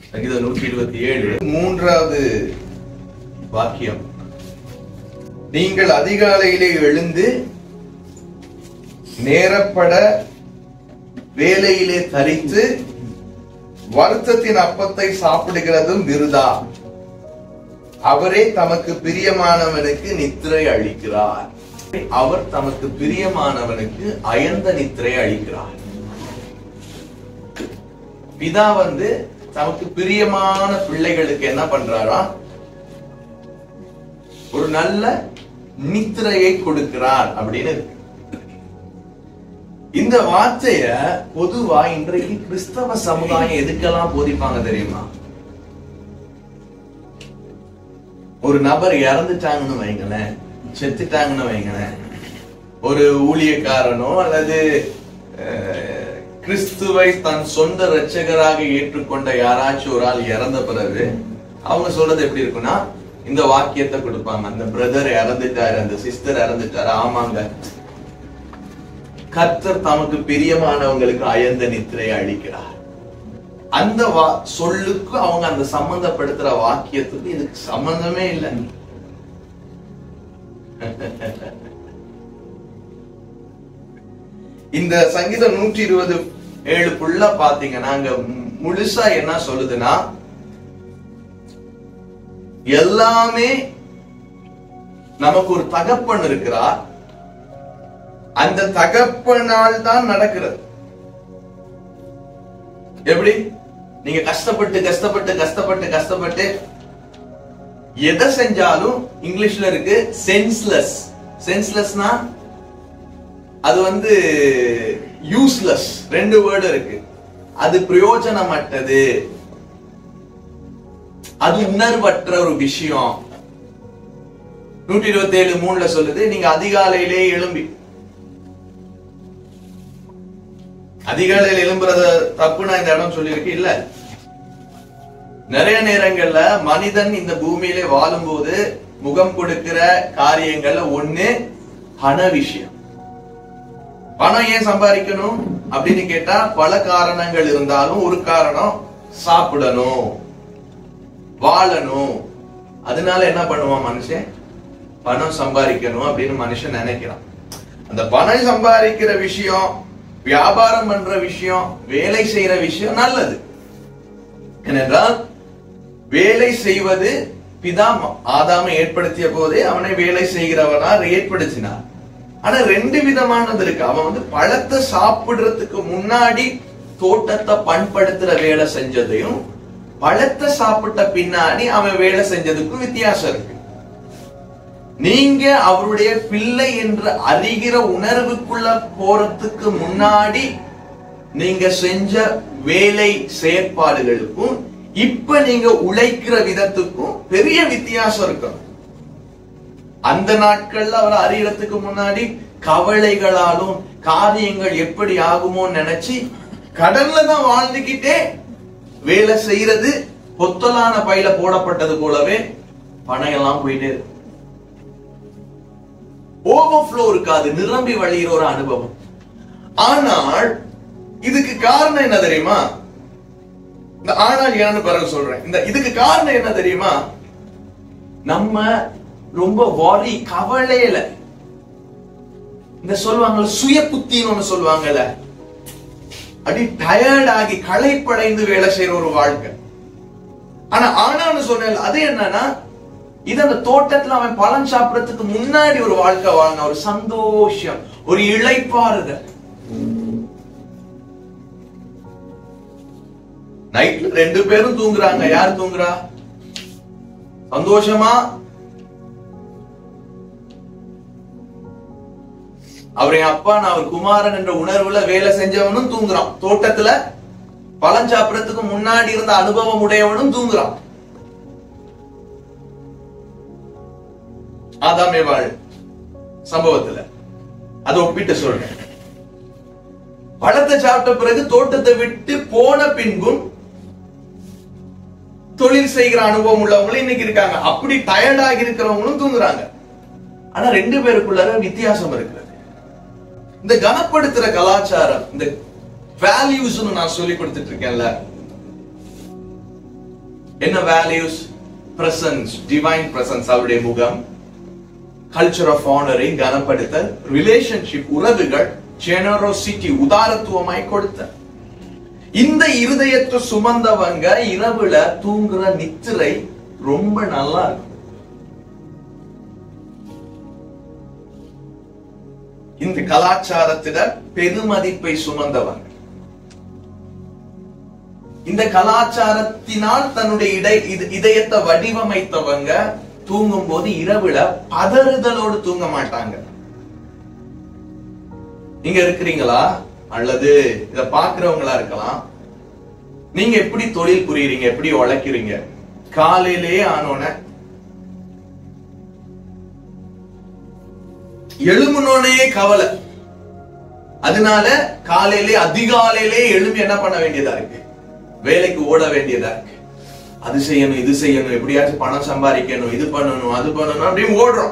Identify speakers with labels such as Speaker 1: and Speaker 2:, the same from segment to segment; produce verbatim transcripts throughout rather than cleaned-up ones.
Speaker 1: சங்கீதம் நூற்றி இருபத்தி ஏழு மூன்றாவது வாக்கியம். நீங்கள் அதிகாலையிலே எழுந்து நேரப்பட வேலையிலே தரித்து வருத்தத்தின் அப்பத்தை சாப்பிடுகிறதும் விருதா. அவரே தமக்கு பிரியமானவனுக்கு நித்திரை அளிக்கிறார். அவர் தமக்கு பிரியமானவனுக்கு அயர்ந்த நித்திரை அளிக்கிறார். பிதா வந்து தமக்கு பிரியமான பிள்ளைகளுக்கு என்ன பண்றாரா? ஒரு நல்ல நித்திரையை கொடுக்கிறார் அப்படின்னு இருக்கு. இந்த வார்த்தைய பொதுவா இன்றைக்கு கிறிஸ்தவ சமுதாயம் எதுக்கெல்லாம் போதிப்பாங்க தெரியுமா? ஒரு நபர் இறந்துட்டாங்கன்னு வைங்களேன், செத்துட்டாங்கன்னு வைங்களேன், ஒரு ஊழியக்காரனோ அல்லது கிறிஸ்துவை தன் சொந்த இரட்சகராக ஏற்றுக்கொண்ட யாராச்சும் ஒரு ஆள் இறந்த பிறகு அவங்க சொல்றது எப்படி இருக்குன்னா, இந்த வாக்கியத்தை கொடுப்பாங்க. அந்த பிரதர் இறந்துட்டாரு, அந்த சிஸ்டர் இறந்துட்டாரு, ஆமாங்க, கர்த்தர் தமக்கு பிரியமானவங்களுக்கு அயர்ந்த நித்திரையை அளிக்கிறார். அந்த வா சொல்லுக்கு அவங்க அந்த சம்பந்தப்படுத்துற வாக்கியத்துக்கு இதுக்கு சம்பந்தமே இல்லை. இந்த சங்கீதம் நூற்றி இருபது ஏழுக்குள்ள பாத்தீங்கன்னா அங்க முழுசா என்ன சொல்லுதுன்னா, எல்லாமே நமக்கு ஒரு தகப்பன் இருக்கிறார், அந்த தகப்பனால் தான் நடக்கிறது. எப்படி? நீங்க கஷ்டப்பட்டு கஷ்டப்பட்டு கஷ்டப்பட்டு கஷ்டப்பட்டு எதை செஞ்சாலும் இங்கிலீஷ்ல இருக்கு சென்ஸ்லெஸ். சென்ஸ்லெஸ்னா அது வந்து யூஸ்லெஸ். ரெண்டு வேர்டு இருக்கு. அது பிரயோஜனமற்றது, அது உணர்வற்ற ஒரு விஷயம். நூற்றி இருபத்தி ஏழு மூணுல சொல்லுது, நீங்க அதிகாலையிலே எழும்பி, அதிகாலையில் எழும்புறத தப்புனா இந்த இடம் சொல்லியிருக்கு இல்ல. நிறைய நேரங்கள்ல மனிதன் இந்த பூமியிலே வாழும் போது முகம் கொடுக்கிற காரியங்கள்ல ஒண்ணு பண விஷயம். பணம் ஏன் சம்பாதிக்கணும் அப்படின்னு கேட்டா பல காரணங்கள் இருந்தாலும் ஒரு காரணம் சாப்பிடணும், வாழணும். அதனால என்ன பண்ணுவான் மனுஷன்? பணம் சம்பாதிக்கணும் அப்படின்னு மனுஷன் நினைக்கிறான். அந்த பணம் சம்பாதிக்கிற விஷயம், வியாபாரம் பண்ற விஷயம், வேலை செய்யற விஷயம் நல்லது. ஏனென்றால் வேலை செய்வது பிதா ஆதாமை ஏற்படுத்திய போதே அவனை வேலை செய்கிறவனா ஏற்படுத்தினார். ஆனா ரெண்டு விதமானது இருக்கு. அவன் வந்து பழத்தை சாப்பிடுறதுக்கு முன்னாடி தோட்டத்தை பண்படுத்துற வேலை செஞ்சதையும் பழத்தை சாப்பிட்ட பின்னாடி அவன் வேலை செஞ்சதுக்கும் வித்தியாசம் இருக்கு. நீங்க அவருடைய பிள்ளை என்று அறிகிற உணர்வுக்குள்ள போறதுக்கு முன்னாடி நீங்க செஞ்ச வேலை செயற்பாடுகளுக்கும் இப்ப நீங்க உழைக்கிற விதத்துக்கும் பெரிய வித்தியாசம் இருக்கும். அந்த நாட்கள்ல அவர் அறியறதுக்கு முன்னாடி கவலைகளாலும் காரியங்கள் எப்படி ஆகுமோ நினைச்சு கடல்ல தான் வாழ்ந்துகிட்டே வேலை செய்யறது, பொத்தலான பையில போடப்பட்டது போலவே பணம் எல்லாம் போயிட்டே இருக்கு. ஓவர்ஃப்ளோ இருக்காது, நிரம்பி வழிகிற ஒரு அனுபவம். ஆனால் இதுக்கு காரணம் என்ன தெரியுமா? இந்த ஆனால் ஏன்னு பிறகு சொல்றேன். இந்த இதுக்கு காரணம் என்ன தெரியுமா? நம்ம ரொம்ப வாரி கவலையில இந்த சொல்லுவாங்கல்ல சுய புத்தின்னு ஒண்ணு சொல்லுவாங்கல்ல, அப்படி டயர்ட் ஆகி களைப்படைந்து வேலை செய்யற ஒரு வாழ்க்கை. ஆனா ஆனான்னு சொன்ன அது என்னன்னா, இது அந்த தோட்டத்துல அவன் பழம் சாப்பிடறதுக்கு முன்னாடி ஒரு வாழ்க்கை வாழ்ந்த ஒரு சந்தோஷம், ஒரு இளைப்பாறுதல். நைட்ல ரெண்டு பேரும் தூங்குறாங்க. யார் தூங்குறா? சந்தோஷமா அவர் என் அப்பா, நான் அவர் குமாரன் என்ற உணர்வுல வேலை செஞ்சவனும் தூங்குறான். தோட்டத்துல பழம் சாப்பிடறதுக்கு முன்னாடி இருந்த அனுபவம் உடையவனும் தூங்குறான். ஆதாமே வாழ் சம்பவத்துல அதை ஒப்பிட்டு சொல்றேன். பழத்தை சாப்பிட்ட பிறகு தோட்டத்தை விட்டு போன பின்பும் தொழில் செய்கிற அனுபவம் உள்ளவங்களும் இன்னைக்கு இருக்காங்க. அப்படி டயர்டாகி இருக்கிறவங்களும் தூங்குறாங்க. ஆனா ரெண்டு பேருக்குள்ள வித்தியாசம் இருக்கிறது. இந்த கனப்படுத்துற கலாச்சாரம், இந்த வேல்யூஸ் நான் சொல்லி கொடுத்துட்டு இருக்கேன்ல, என்ன வேல்யூஸ்? பிரசன்ஸ், டிவைன் பிரசன்ஸ், அவருடைய முகம், கல்ச்சர் ஆஃப் ஆனரிங், கனப்படுத்தல், ரிலேஷன்ஷிப், உறவுகள், ஜெனரோசிட்டி, உதாரத்துவமாய் கொடுத்த. இந்த இருதயத்தை சுமந்தவங்க இரவுல தூங்குற நித்திரை ரொம்ப நல்லா இருக்கும். இந்த கலாச்சாரத்திட பெருமதிப்பை சுமந்தவங்க, இந்த கலாச்சாரத்தினால் தன்னுடைய இடை இதயத்தை வடிவமைத்தவங்க தூங்கும் போது இரவுல பதறுதலோடு தூங்க மாட்டாங்க. நீங்க இருக்கிறீங்களா அல்லது இத பாக்குறவங்களா இருக்கலாம். நீங்க எப்படி தொழில் புரியுறீங்க, எப்படி உழைக்கிறீங்க? காலையிலேயே ஆனோன எழுமுனோனே கவலை, அதனால காலையிலே அதிகாலையிலே எழும்பி என்ன பண்ண வேண்டியதா இருக்கு? வேலைக்கு ஓட வேண்டியதா இருக்கு. அது செய்யணும், இது செய்யணும், எப்படியாச்சும் பணம் சம்பாதிக்கணும், இது பண்ணணும், அது பண்ணணும் அப்படின்னு ஓடுறோம்.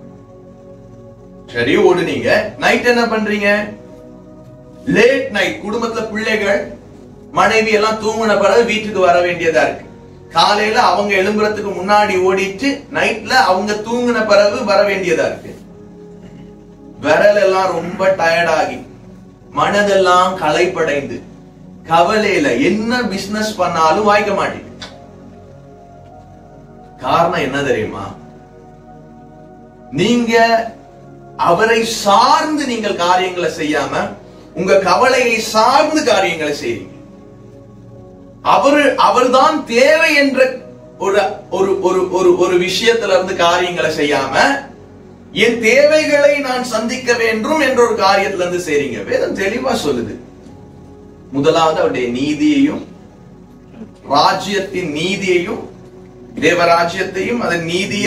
Speaker 1: சரி, ஓடுனீங்க. நைட் என்ன பண்றீங்க? லேட் நைட், குடும்பத்துல பிள்ளைகள் மனைவி எல்லாம் தூங்கின பிறகு வீட்டுக்கு வர வேண்டியதா இருக்கு. காலையில அவங்க எழும்புறதுக்கு முன்னாடி ஓடிட்டு நைட்ல அவங்க தூங்கின பிறகு வர வேண்டியதா இருக்கு. விரல் எல்லாம் ரொம்ப டயர்டாகி, மனதெல்லாம் களைப்படைந்து, கவலையில என்ன பிசினஸ் பண்ணாலும் வாய்க்க மாட்டேங்குது. காரணம் என்ன தெரியுமா? நீங்க அவரை சார்ந்து நீங்கள் காரியங்களை செய்யாம உங்க கவலையை சார்ந்து காரியங்களை செய்றீங்க. அவரு அவர்தான் தேவை என்ற ஒரு ஒரு ஒரு ஒரு விஷயத்துல இருந்து காரியங்களை செய்யாம என் தேவைகளை நான் சந்திக்க வேண்டும் என்ற ஒரு காரியத்துல இருந்து செய்றீங்க. வேதம் தெளிவா சொல்லுது. முதலாவது அவருடைய நீதியையும் ராஜ்யத்தின் நீதியையும் தேவராஜ்யத்தையும் அதன் நீதிய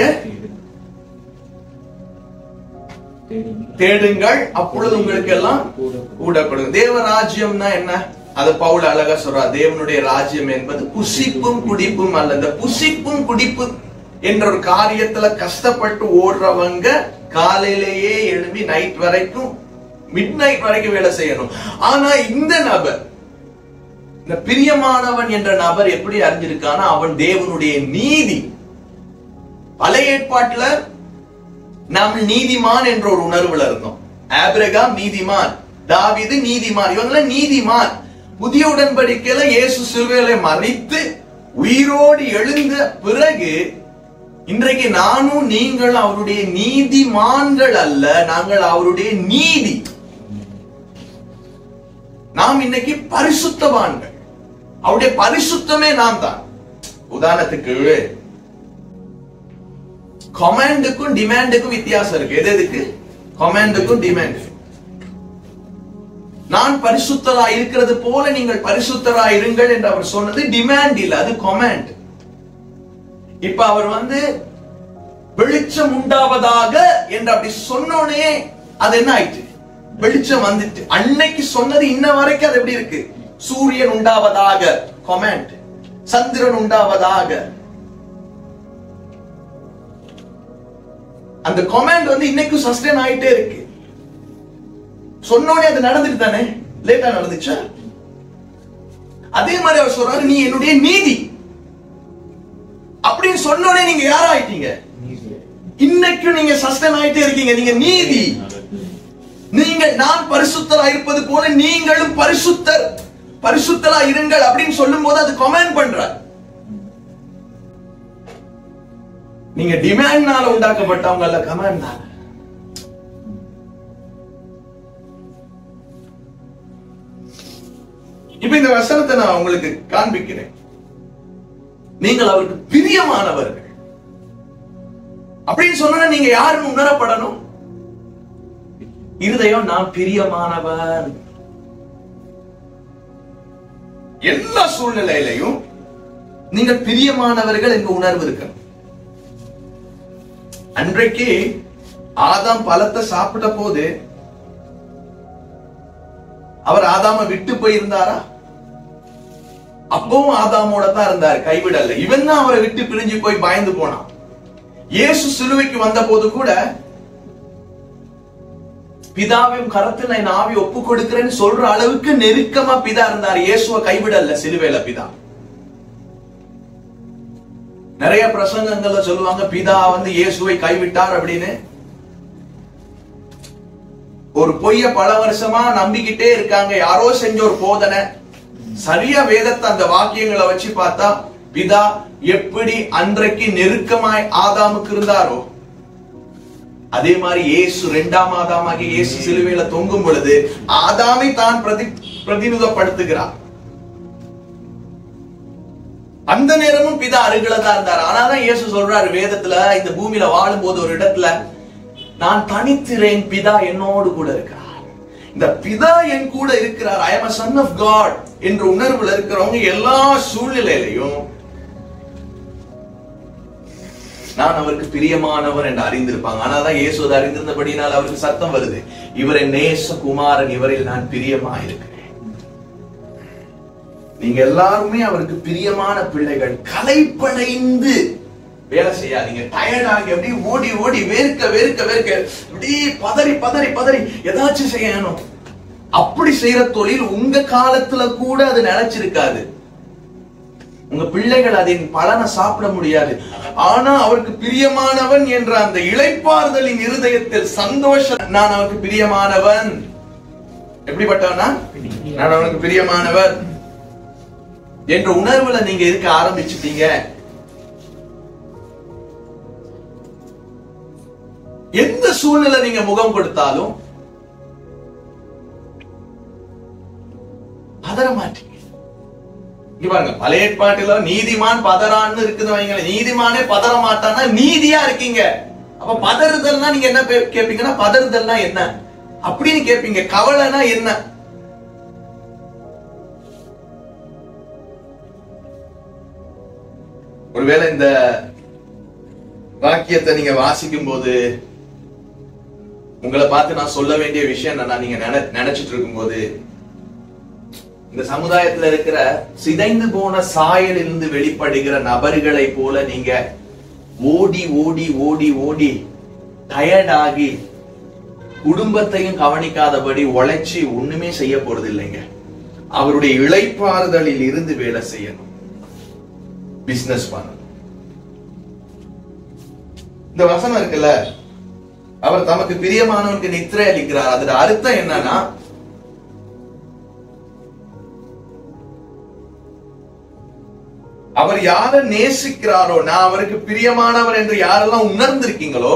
Speaker 1: தேடுங்கள், அப்பொழுது உங்களுக்கு எல்லாம் கூட கொடுங்க. தேவராஜ்யம்னா என்ன? அது பவுல் அழகா சொல்றா. தேவனுடைய ராஜ்யம் என்பது புசிப்பும் குடிப்பும் அல்ல. இந்த புசிப்பும் குடிப்பு என்ற ஒரு காரியத்துல கஷ்டப்பட்டு ஓடுறவங்க காலையிலேயே எழுப்பி நைட் வரைக்கும், மிட் நைட் வரைக்கும் வேலை செய்யணும். ஆனா இந்த நபர், இந்த பிரியமானவன் என்ற நபர் எப்படி அறிஞ்சிருக்கானா, அவன் தேவனுடைய நீதி. பழைய ஏற்பாட்டுல நாம் நீதிமான் என்ற ஒரு உணர்வுல இருந்தோம். ஆபிரகாம் நீதிமான், தாவீது நீதிமான், இவங்கள நீதிமான். புதிய உடன்படிக்கையில இயேசு சிலுவையிலே மரித்து உயிரோடு எழுந்த பிறகு இன்றைக்கு நானும் நீங்கள் அவருடைய நீதிமான்கள் அல்ல, நாங்கள் அவருடைய நீதி. நாம் இன்னைக்கு பரிசுத்தவான்கள். அவருடைய பரிசுத்தமே நாம் தான். உதாரணத்துக்கு கமாண்டுக்கும் டிமாண்டுக்கும் வித்தியாசம் இருக்கு. எது எதுக்கு? கமாண்டுக்கும் டிமாண்ட். நான் பரிசுத்தரா இருக்கிறது போல நீங்கள் பரிசுத்தரா இருங்கள் என்று அவர் சொன்னது டிமாண்ட் இல்ல, அது கமாண்ட். இப்ப அவர் வந்து வெளிச்சம் உண்டாவதாக என்று அப்படி சொன்னோனே அது என்ன ஆயிடுச்சு? வெளிச்சம் வந்துட்டு. அன்னைக்கு சொன்னது இன்ன வரைக்கும் அது எப்படி இருக்கு? சூரியன் உண்டாவதாக கமாண்ட், சந்திரன் உண்டாவதாக. அந்த கமாண்ட் வந்து இன்னைக்கும் சஸ்டெயின் ஆயிட்டே இருக்கு. சொன்னோனே அது நடந்துட்டு தானே? லேட்டா நடந்துச்சா? அதே மாதிரி அவர் சொல்றாரு, நீ என்னுடைய நீதி அப்படின்னு சொன்னோனே நீங்க யாரா ஆயிட்டீங்க? இன்னைக்கும் நீங்க சஸ்டெயின் ஆயிட்டே இருக்கீங்க. நீங்க நீதி. நீங்க நான் பரிசுத்தரா இருப்பது போல நீங்களும் பரிசுத்தர், பரிசுத்தரா இருங்கள் அப்படின்னு சொல்லும் போது அது கமாண்ட் பண்றார். நீங்க டிமாண்ட்னால உண்டாக்கப்பட்டவங்க அல்ல, கமாண்ட் தான். இப்ப இந்த வசனத்தை நான் உங்களுக்கு காண்பிக்கிறேன். நீங்கள் அவருக்கு பிரியமானவர்கள் அப்படின்னு சொன்னா நீங்க யாருன்னு உணரப்படணும். இருதயம் நான் பிரியமானவர். எல்லா சூழ்நிலையிலையும் நீங்கள் பிரியமானவர்கள் என்ற உணர்வு இருக்கு. அன்றைக்கு ஆதாம் பழத்தை சாப்பிட்ட போது அவர் ஆதாம விட்டு போயிருந்தாரா? அப்பவும் ஆதாமோட தான் இருந்தார், கைவிடல. இவன் தான் அவரை விட்டு பிரிஞ்சு போய் பயந்து போனான். இயேசு சிலுவைக்கு வந்த போது கூட பிதாவையும் கரத்தில் நான் ஆவி ஒப்பு கொடுக்கிறேன்னு சொல்ற அளவுக்கு நெருக்கமா பிதா இருந்தார். இயேசுவை கைவிடல சிலுவையில பிதா. நிறைய பிரசங்கங்கள்ல சொல்லுவாங்க பிதா வந்து இயேசுவை கைவிட்டார் அப்படின்னு. ஒரு பொய்ய பல வருஷமா நம்பிக்கிட்டே இருக்காங்க. யாரோ செஞ்ச ஒரு போதனை. சரியா வேதத்தை அந்த வாக்கியங்களை வச்சு பார்த்தா பிதா எப்படி அன்றைக்கு நெருக்கமாய் ஆதாமுக்கு இருந்தாரோ அதே மாதிரி இயேசு இரண்டாம் ஆதாமாகி இயேசு சிலுவையில தொங்கும் பொழுது ஆதாமை தான் பிரதி பிரதிநிதிப்படுத்துகிறார். அந்த நேரமும் பிதா அருகில தான் இருந்தார். ஆனாதான் இயேசு சொல்றாரு வேதத்துல, இந்த பூமியில வாழும் போது ஒரு இடத்துல, நான் தனித்திறேன், பிதா என்னோடு கூட இருக்கிறார். இந்த பிதா என் கூட இருக்கிறார், ஐ அம் a son of God என்ற உணர்வுல இருக்கிறவங்க எல்லா சூழ்நிலையிலையும் நான் அவருக்கு பிரியமானவர் என்று அறிந்திருப்பாங்க. ஆனாதான் இயேசு அதை அறிந்திருந்தபடினால் அவருக்கு சத்தம் வருது, இவரை நேச குமாரன், இவரில் நான் பிரியமாயிருக்கிறேன். நீங்க எல்லாருமே அவருக்கு பிரியமான பிள்ளைகள். களைப்படைந்து வேலை செய்யாதீங்க. டயர்டாகி அப்படியே ஓடி ஓடி வேர்க்க வேர்க்க வேர்க்க அப்படியே பதறி பதறி பதறி ஏதாச்சும் செய்யணும். அப்படி செய்யற தொழில் உங்க காலத்துல கூட அது நிலைச்சிருக்காது. உங்க பிள்ளைகள் அதன் பலனை சாப்பிட முடியாது. ஆனா அவருக்கு பிரியமானவன் என்ற அந்த இளைப்பாறுதலின் இருதயத்தில் சந்தோஷம். நான் அவருக்கு பிரியமானவன். எப்படிப்பட்டவனா? நான் அவனுக்கு பிரியமானவன் என்ற உணர்வுல நீங்க இருக்க ஆரம்பிச்சுட்டீங்க. எந்த சூழ்நிலை நீங்க முகம் கொடுத்தாலும் பதற மாட்டீங்க. இங்க பாருங்க, பழைய ஏற்பாட்டுல நீதிமான் பதறான்னு இருக்குது வைங்களேன். நீதிமானே பதற மாட்டான்னா நீதியா இருக்கீங்க. அப்ப பதறுதல்னா நீங்க என்ன கேட்பீங்கன்னா, பதறுதல்னா என்ன அப்படின்னு கேட்பீங்க. கவலைனா என்ன? ஒருவேளை இந்த வாக்கியத்தை நீங்க வாசிக்கும் போது உங்களை பார்த்து நான் சொல்ல வேண்டிய விஷயம் என்னன்னா, நீங்க நினைச்சிட்டு இருக்கும் போது இந்த சமுதாயத்துல இருக்கிற சிதைந்து போன சாயலிலிருந்து வெளிப்படுகிற நபர்களை போல நீங்க ஓடி ஓடி ஓடி ஓடி டயர்டாகி குடும்பத்தையும் கவனிக்காதபடி உழைச்சி ஒண்ணுமே செய்ய போறது இல்லைங்க. அவருடைய இளைப்பாறுதலில் இருந்து வேலை செய்யணும், பிசினஸ் பண்ணணும். இந்த வசனம் இருக்குல்ல, அவர் தமக்கு பிரியமானவனுக்கு நித்திரை அளிக்கிறார். அதோட அர்த்தம் என்னன்னா, அவர் யாரை நேசிக்கிறாரோ, நான் அவருக்கு பிரியமானவர் என்று யாரெல்லாம் உணர்ந்திருக்கீங்களோ,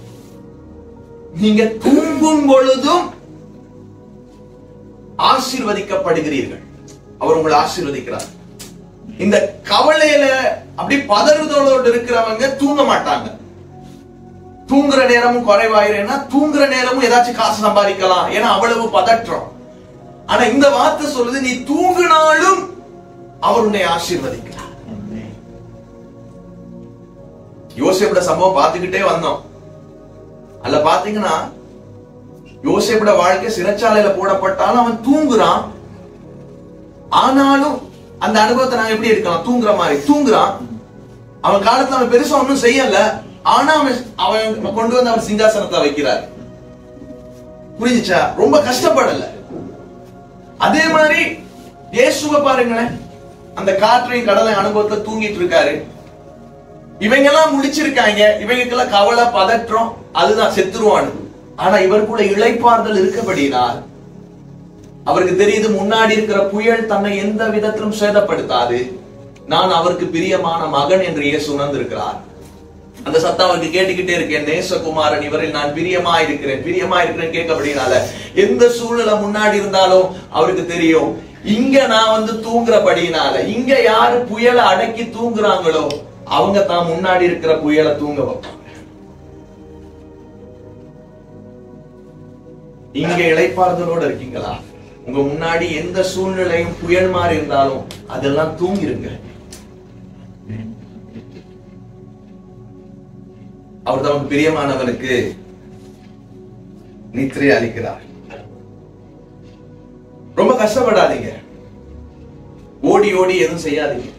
Speaker 1: நீங்க தூங்கும் பொழுதும் ஆசீர்வதிக்கப்படுகிறீர்கள். அவர் உங்களை ஆசீர்வதிக்கிறார். இந்த கவலையில அப்படி பதறுதலோடு இருக்கிறவங்க தூங்க மாட்டாங்க. தூங்குற நேரமும் குறைவாயிரேன்னா தூங்குற நேரமும் ஏதாச்சும் காசு சம்பாதிக்கலாம், ஏன்னா அவ்வளவு பதற்றம். ஆனா இந்த வார்த்தை சொல்லுது, நீ தூங்கினாலும் அவர் உன்னை ஆசீர்வதிக்கிறார். யோசேப்போட சம்பவம் பார்த்துக்கிட்டே வந்தோம். அதுல பாத்தீங்கன்னா யோசேப்போட வாழ்க்கை சிறைச்சாலையில போடப்பட்டாலும் அவன் தூங்குறான். ஆனாலும் அந்த அனுபவத்தை நாங்க எப்படி எடுக்கலாம்? தூங்குற மாதிரி தூங்குறான். அவன் காலத்துல அவன் பெருசா ஒன்னும் செய்யல, ஆனா அவன் அவன் கொண்டு வந்து அவன் சிங்காசனத்தை வைக்கிறார். புரிஞ்சுச்சா? ரொம்ப கஷ்டப்படல. அதே மாதிரி இயேசுவை பாருங்களேன், அந்த காற்றையும் கடலை அனுபவத்துல தூங்கிட்டு இருக்காரு. இவங்க எல்லாம் முடிச்சிருக்காங்க, இவங்களுக்கெல்லாம் கவலை பதற்றம், அதுதான் செத்துருவானு. ஆனா இவருக்குள்ள இளைப்பாறுதல் இருக்கபடினால் அவருக்கு தெரியுது, முன்னாடி இருக்கிற புயல் தன்னை எந்த விதத்திலும் சேதப்படுத்தாது. நான் அவருக்கு பிரியமான மகன் என்று இயேசு உணர்ந்திருக்கிறார். அந்த சத்தம் அவருக்கு கேட்டுக்கிட்டே இருக்கேன், நேசகுமாரன், இவரில் நான் பிரியமா இருக்கிறேன், பிரியமா இருக்கிறேன் கேட்கப்படினால எந்த சூழ்நிலை முன்னாடி இருந்தாலும் அவருக்கு தெரியும், இங்க நான் வந்து தூங்குறபடினால, இங்க யாரு புயலை அடக்கி தூங்குறாங்களோ அவங்க தான் முன்னாடி இருக்கிற புயலை தூங்க வைப்பாங்க. இங்க இளைப்பாறுதலோட இருக்கீங்களா? உங்க முன்னாடி எந்த சூழ்நிலையும் புயல் மாதிரி இருந்தாலும் அதெல்லாம் தூங்கிருங்க. அவர் தமக்கு பிரியமானவனுக்கு நித்திரை அளிக்கிறார். ரொம்ப கஷ்டப்படாதீங்க, ஓடி ஓடி எதுவும் செய்யாதீங்க.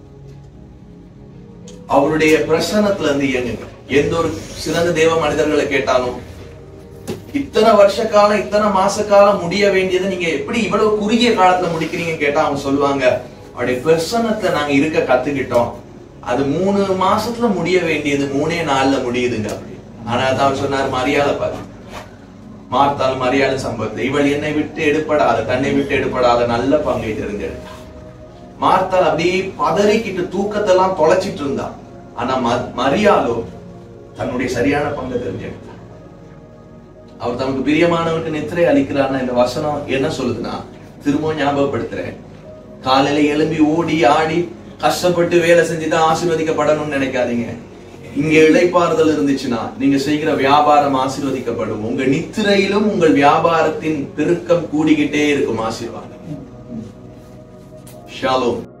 Speaker 1: அவருடைய பிரசன்னத்துல இருந்து இயங்குங்க. எந்த ஒரு சிறந்த தேவ மனிதர்களை கேட்டாலும், இத்தனை வருஷ காலம் இத்தனை மாச காலம் முடிய வேண்டியதை நீங்க எப்படி இவ்வளவு குறுகிய காலத்துல முடிக்கிறீங்க கேட்டா அவங்க சொல்லுவாங்க, அவருடைய பிரசன்னத்தை நாங்க இருக்க கத்துக்கிட்டோம், அது மூணு மாசத்துல முடிய வேண்டியது மூணே நாள்ல முடியுதுங்க அப்படி. ஆனா அவர் சொன்னார் மரியாதை பாரு, மார்த்தால் மரியாதை சம்பவத்தை, இவள் என்னை விட்டு எடுப்படாத தன்னை விட்டு எடுப்படாத நல்ல பங்கை தெரிஞ்செடுத்தா. மார்த்தால் அப்படியே பதறிக்கிட்டு தூக்கத்தெல்லாம் தொலைச்சிட்டு இருந்தா. ஆனா மரியாதோ தன்னுடைய சரியான பங்கை தெரிஞ்செடுத்தா. அவர் தமக்கு பிரியமானவருக்கு நித்திரை அளிக்கிறார்னா இந்த வசனம் என்ன சொல்லுதுன்னா, திரும்ப ஞாபகப்படுத்துறேன், காலையில எழும்பி ஓடி ஆடி கஷ்டப்பட்டு வேலை செஞ்சுதான் ஆசீர்வதிக்கப்படணும்னு நினைக்காதீங்க. இங்க இளைப்பாறுதல் இருந்துச்சுன்னா நீங்க செய்கிற வியாபாரம் ஆசீர்வதிக்கப்படும். உங்க நித்திரையிலும் உங்கள் வியாபாரத்தின் பெருக்கம் கூடிக்கிட்டே இருக்கும். ஆசீர்வாதம். ஷாலோம்.